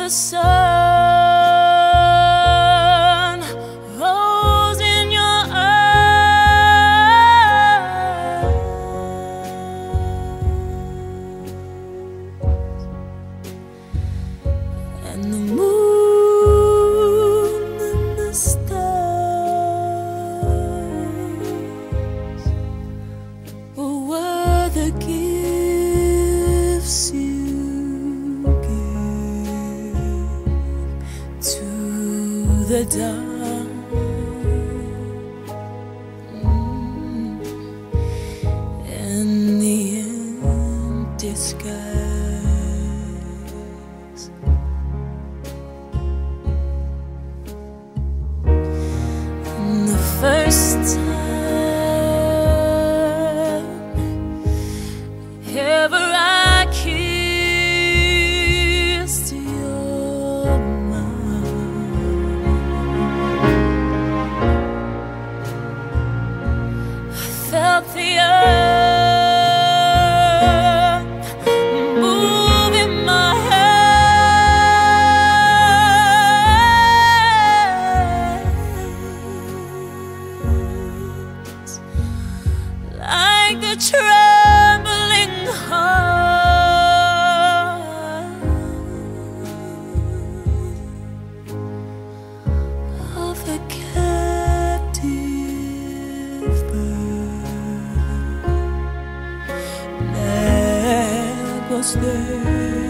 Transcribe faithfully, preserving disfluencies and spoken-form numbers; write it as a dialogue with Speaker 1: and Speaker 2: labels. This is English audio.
Speaker 1: the sun rose in your eyes, and the moon and the stars were the gifts you the dark, mm, and the empty skies. And the first time ever I kissed your felt the earth move in my hands, like the trembling heart of a captive bird. Was there